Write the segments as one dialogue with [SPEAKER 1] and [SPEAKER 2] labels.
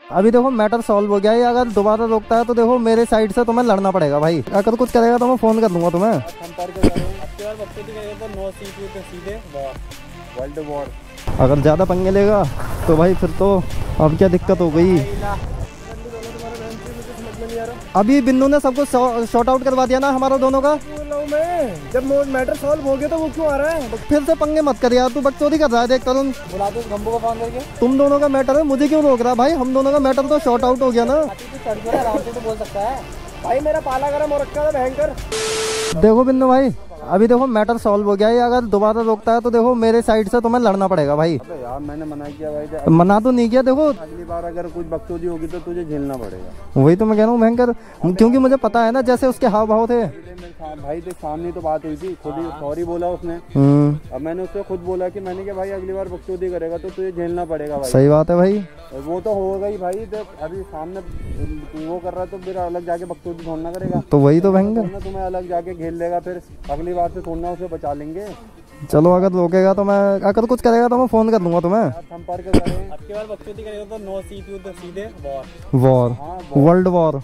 [SPEAKER 1] अभी देखो matter solve हो गया है। अगर दोबारा रोकता है तो देखो मेरे साइड से तुम्हें लड़ना पड़ेगा भाई। अगर कुछ करेगा तो मैं फोन कर दूंगा तुम्हें। अगर ज्यादा पंगे लेगा तो भाई फिर तो अब क्या दिक्कत हो गई। अभी बिन्नू ने सबको शॉर्ट आउट करवा दिया ना हमारा दोनों का।
[SPEAKER 2] जब मैटर सॉल्व हो गया तो वो क्यों आ रहा है?
[SPEAKER 1] फिर से पंगे मत कर यार, तू बकचोदी कर रहा है। देख तरुण,
[SPEAKER 2] बुला दो गंबू को फोन करके।
[SPEAKER 1] तुम दोनों का मैटर है, मुझे क्यों रोक रहा है भाई? हम दोनों का मैटर तो शॉर्ट आउट हो गया ना।
[SPEAKER 2] आराम से तो बोल सकता है भाई, मेरा पाला गरम हो रखा है भयंकर।
[SPEAKER 1] देखो बिन्नू भाई, अभी देखो मैटर सॉल्व हो गया है। अगर दोबारा रोकता है तो देखो मेरे साइड से तुम्हें लड़ना पड़ेगा भाई।
[SPEAKER 2] अबे यार मैंने मना किया भाई।
[SPEAKER 1] मना तो नहीं किया। देखो
[SPEAKER 2] अगली बार अगर कुछ बकचोदी होगी तो तुझे झेलना पड़ेगा।
[SPEAKER 1] वही तो मैं कह रहा हूँ भयंकर, क्योंकि मुझे पता है ना जैसे उसके हाव भाव थे।
[SPEAKER 2] भाई देख सामने तो बात हुई थी, खुद ही सॉरी बोला उसने। अब मैंने उससे खुद बोला कि मैंने कहा भाई अगली बार बकचोदी करेगा तो तुझे झेलना पड़ेगा भाई।
[SPEAKER 1] सही बात है भाई,
[SPEAKER 2] वो तो होगा ही भाई। देख अभी सामने वो कर रहा तो फिर अलग जाके बकचोदी थोड़ा करेगा।
[SPEAKER 1] तो वही तो भयंकर,
[SPEAKER 2] तुम्हें अलग जाके घेर लेगा, फिर अगली बार से थोड़ा उसे बचा लेंगे।
[SPEAKER 1] चलो अगर रोकेगा तो मैं, अगर कुछ करेगा तो मैं फोन कर दूंगा तुम्हें।
[SPEAKER 2] संपर्क करें। अब की बार बकचोदी करेगा तो नो सीधे
[SPEAKER 1] वॉर, वर्ल्ड वॉर,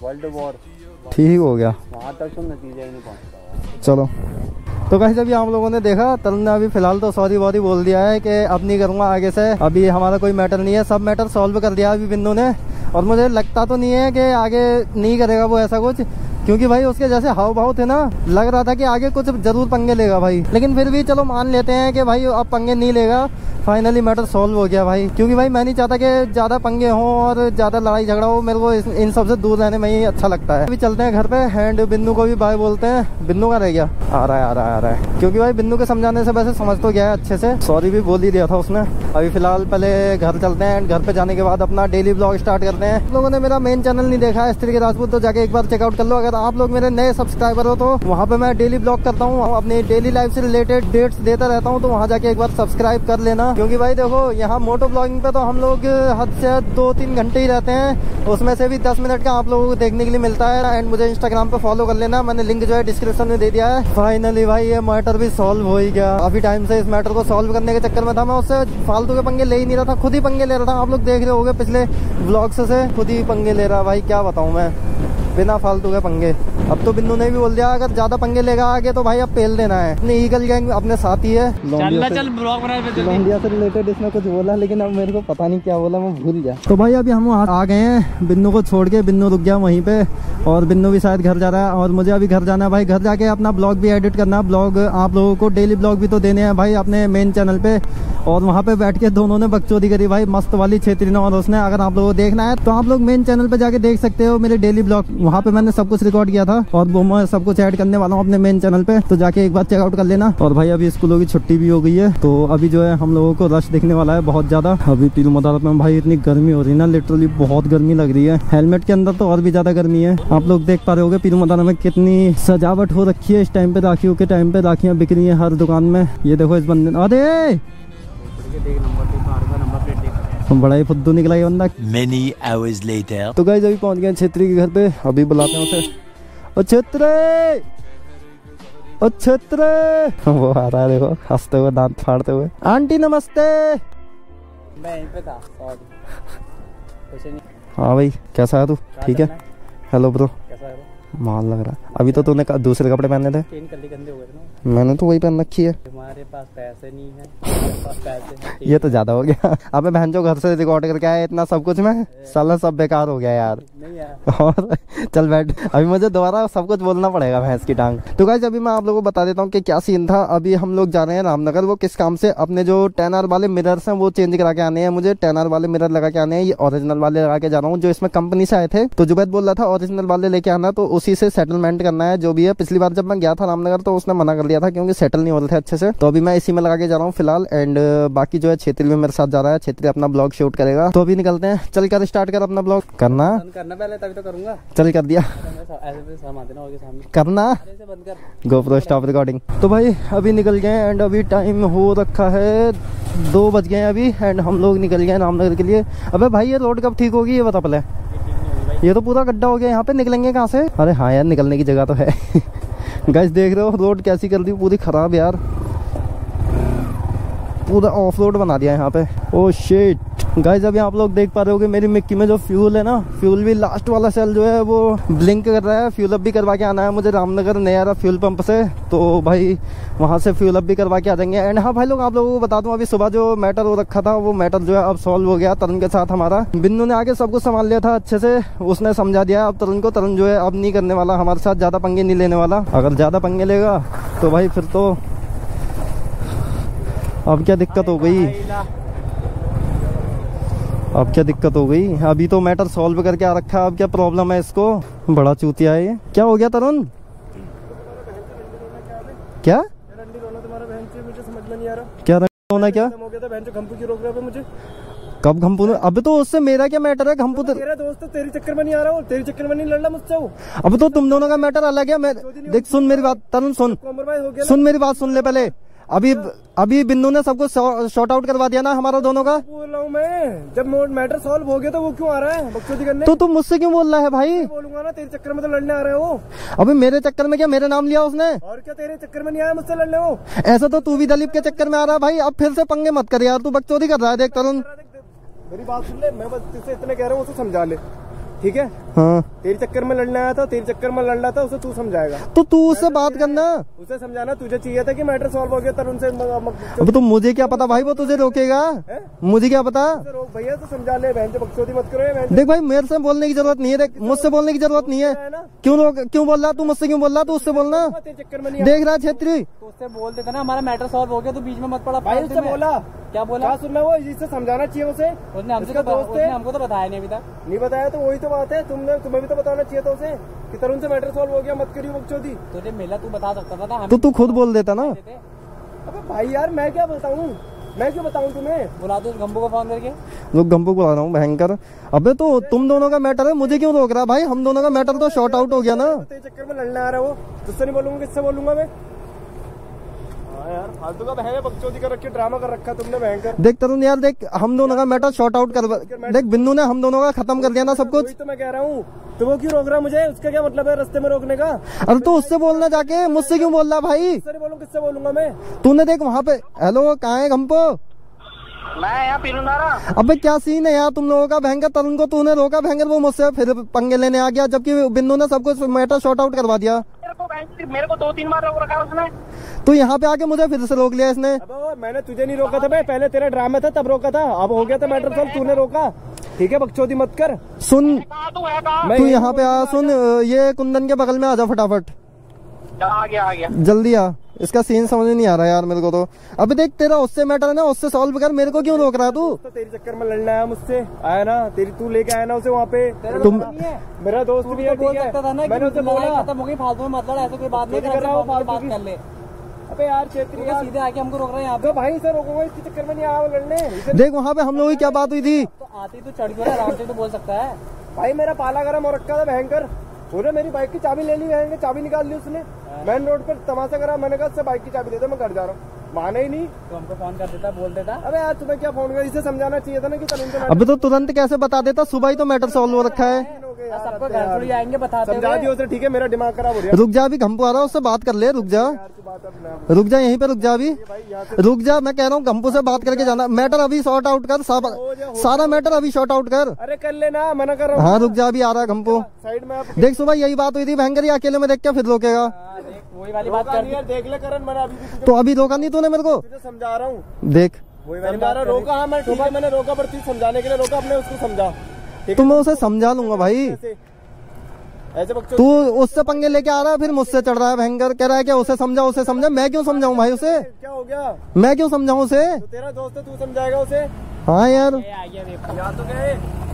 [SPEAKER 1] ठीक हो गया।
[SPEAKER 2] वहाँ तक तो नतीजा ही नहीं पहुँचता।
[SPEAKER 1] चलो तो गाइस अभी आप लोगों ने देखा, तरुण ने अभी फिलहाल तो सॉरी वॉरी बोल दिया है कि अब नहीं करूँगा आगे से। अभी हमारा कोई मैटर नहीं है, सब मैटर सॉल्व कर दिया अभी बिन्नू ने। और मुझे लगता तो नहीं है कि आगे नहीं करेगा वो ऐसा कुछ, क्योंकि भाई उसके जैसे हाव भाव थे ना, लग रहा था कि आगे कुछ जरूर पंगे लेगा भाई। लेकिन फिर भी चलो मान लेते हैं कि भाई अब पंगे नहीं लेगा। फाइनली मैटर सॉल्व हो गया भाई, क्योंकि भाई मैं नहीं चाहता कि ज्यादा पंगे हों और ज्यादा लड़ाई झगड़ा हो। मेरे को इन सब से दूर रहने में ही अच्छा लगता है। अभी चलते हैं घर पे एंड बिन्नू को भी बाय बोलते हैं। बिन्नू का रह गया, आ रहा है, क्योंकि भाई बिन्नू के समझाने से वैसे समझ तो गया है अच्छे से, सॉरी भी बोल ही दिया था उसने। अभी फिलहाल पहले घर चलते हैं, घर पे जाने के बाद अपना डेली ब्लॉग स्टार्ट करते हैं। आप लोगों ने मेरा मेन चैनल नहीं देखा है स्त्री के राजपूत, तो जाके एक बार चेकआउट कर लो। अगर आप लोग मेरे नए सब्सक्राइबर हो तो वहाँ पे मैं डेली ब्लॉग करता हूँ, अपनी डेली लाइफ से रिलेटेड डेट्स देता रहता हूँ, तो वहाँ जाके एक बार सब्सक्राइब कर लेना। क्योंकि भाई देखो यहाँ मोटो ब्लॉगिंग पे तो हम लोग हद से 2-3 घंटे ही रहते हैं, उसमें से भी 10 मिनट का आप लोगों को देखने के लिए मिलता है। एंड मुझे इंस्टाग्राम पे फॉलो कर लेना, मैंने लिंक जो है डिस्क्रिप्शन में दे दिया है। फाइनली भाई ये मैटर भी सॉल्व हो ही गया। काफी टाइम से इस मैटर को सॉल्व करने के चक्कर में था, मैं उससे फालतू के पंगे ले ही नहीं रहा था, खुद ही पंगे ले रहा था। आप लोग देख रहे होंगे पिछले ब्लॉग्स से खुद ही पंगे ले रहा। भाई क्या बताऊं मैं, बिना फालतू के पंगे। अब तो बिन्नू ने भी बोल दिया अगर ज्यादा पंगे लेगा आगे तो भाई अब पेल देना है। अपनी ईगल गैंग अपने साथ ही है। लौंडिया से रिलेटेड इसने कुछ बोला, लेकिन अब मेरे को पता नहीं क्या बोला, मैं भूल गया। तो भाई अभी हम वहाँ आ गए हैं बिन्नू को छोड़ के। बिन्नू रुक गया वहीं पे और बिन्नू भी शायद घर जा रहा है और मुझे अभी घर जाना है भाई। घर जाके अपना ब्लॉग भी एडिट करना, ब्लॉग आप लोगों को डेली ब्लॉग भी तो देने हैं भाई अपने मेन चैनल पे। और वहाँ पे बैठ के दोनों ने बकचोदी करी भाई मस्त वाली, छेत्री ने और उसने। अगर आप लोगों को देखना है तो आप लोग मेन चैनल पे जाके देख सकते हो मेरे डेली ब्लॉग, वहाँ पे मैंने सब कुछ रिकॉर्ड किया था और वो मैं सब कुछ ऐड करने वाला हूँ अपने मेन चैनल पे, तो जाके एक बार चेकआउट कर लेना। और भाई अभी स्कूलों की छुट्टी भी हो गई है, तो अभी जो है हम लोगों को रश दिखने वाला है बहुत ज्यादा। अभी तिरुमदारत में भाई इतनी गर्मी हो रही है ना, लिटरली बहुत गर्मी लग रही है। हेलमेट के अंदर तो और भी ज्यादा गर्मी है। आप लोग देख पा रहे होगे तिरुमदारत में कितनी सजावट हो रखी है इस टाइम पे, राखियों के टाइम पे राखियां बिक रही है हर दुकान में। ये देखो इस बंदे, अरे बड़ा ही फुद्दू निकला ये बंदा। Many hours later. तो गाइस अभी पहुंच गए छेत्री के घर पे, अभी बुलाते हैं उसे। ओ छेत्री, ओ छेत्री, वो आ रहा है देखो हंसते हुए, दांत फाड़ते हुए। आंटी नमस्ते।
[SPEAKER 2] मैं यहीं पे था, कुछ नहीं।
[SPEAKER 1] हाँ भाई कैसा है तू? ठीक है। हेलो ब्रो,
[SPEAKER 2] कैसा है?
[SPEAKER 1] माल लग रहा है। अभी तो तूने दूसरे कपड़े पहने थे।
[SPEAKER 2] गंदे हो गए ना।
[SPEAKER 1] मैंने तो वही पहन रखी है।
[SPEAKER 2] तुम्हारे पास पैसे नहीं है, मेरे पास पैसे हैं।
[SPEAKER 1] ये तो ज्यादा हो गया। अबे बहन जो घर से रिकॉर्ड करके आया इतना सब कुछ में, साला सब बेकार हो गया यार।
[SPEAKER 2] नहीं यार।
[SPEAKER 1] और चल बैठ, अभी मुझे दोबारा सब कुछ बोलना पड़ेगा भैंस की टांग। तो गाइस अभी मैं आप लोगों को बता देता हूँ कि क्या सीन था। अभी हम लोग जा रहे हैं रामनगर, वो किस काम से, अपने जो 10R वाले मिरर्स हैं वो चेंज करा के आने हैं। मुझे 10R वाले मिरर लगा के आने हैं, ये ओरिजिनल वाले लगा के जा रहा हूँ जो इसमें कंपनी से आए थे। तो जुबैद बोल रहा था ओरिजिनल वाले लेके आना, तो उसी से सेटलमेंट करना है जो भी है। पिछली बार जब मैं गया था रामनगर तो उसने मना कर दिया था क्योंकि सेटल नहीं हो रहे थे अच्छे से, तो अभी मैं इसी में लगा के जा रहा हूँ फिलहाल। एंड बाकी जो है छेत्री भी मेरे साथ जा रहा है, छेत्री अपना ब्लॉग शूट करेगा। तो अभी निकलते हैं, चल कर स्टार्ट कर अपना ब्लॉग। करना
[SPEAKER 2] पहले तभी तो करूंगा।
[SPEAKER 1] चल कर दिया करना, गोप्रो स्टॉप रिकॉर्डिंग। तो भाई अभी निकल गए एंड अभी टाइम हो रखा है 2 बज गए अभी एंड हम लोग निकल गए रामनगर के लिए। अबे भाई ये रोड कब ठीक होगी ये बता पहले। ये तो पूरा गड्ढा हो गया यहाँ पे, निकलेंगे कहाँ से? अरे हाँ यार निकलने की जगह तो है। गाइस देख रहे हो रोड कैसी कर दी, पूरी खराब यार, पूरा ऑफ रोड बना दिया यहाँ पे। ओ शिट, गाइस अभी आप लोग देख पा रहे हो कि मेरी मिक्की में जो फ्यूल है ना, फ्यूल भी लास्ट वाला सेल जो है वो ब्लिंक कर रहा है। फ्यूल अप भी करवा के आना है मुझे रामनगर नया फ्यूल पंप से, तो भाई वहां से फ्यूल अप भी करवा के आ जाएंगे। एंड हाँ भाई लोग, आप लोगों को बता दूं, अभी सुबह जो मैटर हो रखा था वो मैटर जो है अब सॉल्व हो गया तरुण के साथ। हमारा बिन्नू ने आके सब कुछ संभाल लिया था अच्छे से, उसने समझा दिया अब तरुण को। तरुण जो है अब नहीं करने वाला हमारे साथ, ज्यादा पंगे नहीं लेने वाला। अगर ज्यादा पंगे लेगा तो भाई फिर तो अब क्या दिक्कत हो गई, अब क्या दिक्कत हो गई। अभी तो मैटर सॉल्व करके आ रखा है, अब क्या प्रॉब्लम है इसको। बड़ा चूतिया है ये। क्या हो गया तरुण? क्या
[SPEAKER 2] मुझे समझ में नहीं आ रहा
[SPEAKER 1] क्या होना, क्या
[SPEAKER 2] हो गया था? घंपू की रोक रहा है मुझे।
[SPEAKER 1] कब घंपू ने? अब तो उससे मेरा क्या मैटर है? घंपू तो
[SPEAKER 2] तेरा दोस्त, तेरे चक्कर में नहीं आ रहा हूँ, तेरे चक्कर में नहीं लड़ रहा मुझसे वो।
[SPEAKER 1] अब तो तुम दोनों का मैटर अलग है। मैं देख, सुन मेरी बात तरुण, सुन मेरी बात सुन ले पहले। अभी बिन्नू ने सबको शॉर्ट आउट करवा दिया ना हमारा दोनों का।
[SPEAKER 2] बोल रहा हूँ मैं, जब मैटर सॉल्व हो गया तो वो क्यों आ रहा है बकचोदी करने?
[SPEAKER 1] तो तुम मुझसे क्यों बोल रहा है भाई?
[SPEAKER 2] बोलूंगा ना, तेरे चक्कर में तो लड़ने आ रहे हो।
[SPEAKER 1] अबे मेरे चक्कर में क्या, मेरे नाम लिया उसने?
[SPEAKER 2] और क्या, तेरे चक्कर में नहीं आया मुझसे लड़ने वो।
[SPEAKER 1] ऐसा तो तू भी दलीप के चक्कर में आ रहा है भाई। अब फिर से पंगे मत कर यार, तू बकचोदी कर रहा है। देख तरुण,
[SPEAKER 2] मेरी बात सुन ले, मैं बस तुझसे इतना कह रहा हूँ, उसे समझा ले, ठीक है?
[SPEAKER 1] हाँ,
[SPEAKER 2] तेरे चक्कर में लड़ने आया था, तेरे चक्कर में लड़ रहा था, उसे तू समझाएगा।
[SPEAKER 1] तो तू उससे बात करना,
[SPEAKER 2] उसे समझाना। तुझे चाहिए था कि मैटर सॉल्व हो गया तरुण से।
[SPEAKER 1] अब तो मुझे क्या पता भाई, वो तुझे रोकेगा, मुझे क्या पता।
[SPEAKER 2] रोक भैया, तो समझा ले, बहन से बकचोदी मत करो।
[SPEAKER 1] देख भाई, मेरे से बोलने की जरूरत नहीं है, देख मुझसे बोलने की जरूरत नहीं है। क्यों बोल रहा तू मुझसे? क्यों बोल रहा तू? उससे बोलना।
[SPEAKER 2] चक्कर में नहीं
[SPEAKER 1] देख रहा छेत्री,
[SPEAKER 3] तो उससे बोल देता ना हमारा मैटर सॉल्व हो गया, तो बीच में मत पड़ा।
[SPEAKER 2] भाई उससे बोला,
[SPEAKER 3] क्या बोला?
[SPEAKER 2] क्या सुनना, वो इससे समझाना चाहिए उसे।
[SPEAKER 3] उसने हमको तो बताया नहीं अभी तक।
[SPEAKER 2] नहीं बताया तो वही तो बात है, तुम्हें भी तो बताना चाहिए था उसे कि तरुण से मैटर सॉल्व हो गया, मत करियो बकचोदी।
[SPEAKER 3] तुझे मिला, तू बता सकता था ना।
[SPEAKER 1] तो तू खुद बोल देता ना।
[SPEAKER 2] अबे भाई यार, मैं क्या बताऊं, मैं क्यों बताऊं तुम्हें?
[SPEAKER 3] बुला दो गंबू को फोन करके।
[SPEAKER 1] लोग गंबू बुला रहा हूँ भयंकर। अबे तो तुम दोनों का मैटर है, मुझे क्यों रोक रहा भाई? हम दोनों का मैटर तो शॉर्ट आउट हो गया ना।
[SPEAKER 2] तेरे चक्कर में लड़ने आ रहा है वो, तुझसे नहीं बोलूंगा, किससे बोलूंगा मैं? यार फालतू का बहन बकचोदी कर रखी, ड्रामा कर रखा तुमने भयंकर।
[SPEAKER 1] देख तरुण यार, देख हम दोनों का मैटर शॉर्ट आउट कर, देख बिन्नू ने हम दोनों का खत्म कर दिया ना सब कुछ।
[SPEAKER 2] तो मैं कह रहा हूँ, तो वो क्यों रोक रहा है मुझे? उसका क्या मतलब है रास्ते में रोकने का?
[SPEAKER 1] अरे तो उससे बोलना जाके, मुझसे क्यों बोल रहा भाई?
[SPEAKER 2] किससे बोलूंगा मैं?
[SPEAKER 1] तूने देख वहाँ पे, हेलो कहाँ है घंपो?
[SPEAKER 2] मैं यहाँ पीरूंदारा।
[SPEAKER 1] अबे क्या सीन है यार तुम लोगों का? भयंकर तरुण को तूने रोका, भयंकर वो मुझसे फिर पंगे लेने आ गया, जबकि बिन्नू ने सब कुछ मैटर शॉर्ट आउट करवा दिया।
[SPEAKER 2] मेरे को 2-3 बार रोक रखा उसने।
[SPEAKER 1] तो यहाँ पे आके मुझे फिर से रोक लिया इसने।
[SPEAKER 2] अब मैंने तुझे नहीं रोका था, मैं पहले तेरा ड्रामा था तब रोका था, अब हो गया था मैटर सॉल्व, तूने रोका। ठीक है, बकचोदी मत कर।
[SPEAKER 1] सुन, तू यहाँ पे आ, सुन ये कुंदन के बगल में आ जा फटाफट।
[SPEAKER 2] आ गया
[SPEAKER 1] जल्दी आ, इसका सीन समझ नहीं आ रहा यार मेरे को तो। अभी देख तेरा उससे मैटर है ना, उससे सॉल्व कर, मेरे को क्यों रोक रहा है तू?
[SPEAKER 2] तो तेरे चक्कर में लड़ना आया मुझसे, आया ना, तेरी तू लेके आया ना उसे वहाँ पे।
[SPEAKER 1] तुम
[SPEAKER 2] मेरा दोस्त भी है,
[SPEAKER 3] बोल सकता था ना, मैंने उसे बोला खत्म हो गई, फालतू में मतलब ऐसे कोई बात नहीं कर रहा हूँ, बात कर ले।
[SPEAKER 2] अबे यार क्षेत्रीय यार,
[SPEAKER 3] सीधे आके हमको रोक रहे हैं यहाँ पे।
[SPEAKER 2] तो भाई से रोकूंगा, इसके चक्कर में नहीं आया लड़ने।
[SPEAKER 1] देख वहाँ पे हम लोगों की क्या बात हुई थी।
[SPEAKER 3] तो आती तो चढ़ गया, आराम से तो बोल सकता है।
[SPEAKER 2] भाई मेरा पाला गरम हो रखा था भयंकर, पूरे मेरी बाइक की चाबी ले ली, भयंकर चाबी निकाल ली उसने। मेन रोड पर तमाशा करा, मैंने कहा उससे बाइक की चाबी दे दो, मैं घर जा रहा हूँ। माने ही नहीं।
[SPEAKER 3] तो हमको फोन कर देता, बोल देता।
[SPEAKER 2] अबे यार तुम्हें क्या फोन कर, इसे समझाना चाहिए था ना कि तरुण से।
[SPEAKER 1] अभी तो तुरंत कैसे बता देता, सुबह ही तो मैटर सॉल्व हो रखा है।
[SPEAKER 3] सबको घर थोड़ी आएंगे बताते,
[SPEAKER 2] समझा दियो उसे, ठीक है? मेरा दिमाग खराब हो रहा है।
[SPEAKER 1] रुक जा, अभी घंपू आ रहा है, उससे बात कर ले। रुक जा, रुक जा, यहीं पे रुक जा, अभी रुक जा। मैं कह रहा हूँ घंपू से बात करके जाना, मैटर अभी सॉर्ट आउट कर, सारा मैटर अभी सॉर्ट आउट कर।
[SPEAKER 2] अरे कर लेना, मना कर रहा हूँ।
[SPEAKER 1] हाँ रुक जा, अभी आ रहा है घंपू।
[SPEAKER 2] साइड में
[SPEAKER 1] देख सुबह यही बात हुई थी भयंकर, अकेले में देख क्या फिर रोकेगा?
[SPEAKER 3] वही वाली बात कर
[SPEAKER 2] यार, देख ले करण, मैंने अभी
[SPEAKER 1] तो अभी रोका नहीं तूने मेरे को?
[SPEAKER 2] समझा रहा हूँ,
[SPEAKER 1] देख
[SPEAKER 2] समझा रहा, रोका। हाँ मैं ठीक है, मैंने रोका, पर चीज समझाने के लिए रोका, अपने उसको समझा।
[SPEAKER 1] तो मैं उसे समझा लूंगा भाई।
[SPEAKER 2] ऐसे बच्चों
[SPEAKER 1] तू उससे पंगे लेके आ रहा है, फिर मुझसे चढ़ रहा है भयंकर, कह रहा है क्या उसे समझा, उसे समझा। मैं क्यों समझाऊं भाई उसे?
[SPEAKER 2] क्या हो गया?
[SPEAKER 1] मैं क्यों समझाऊं उसे?
[SPEAKER 2] तो तेरा दोस्त है, तू समझाएगा उसे।
[SPEAKER 1] हाँ यार,
[SPEAKER 2] यहाँ तो गए।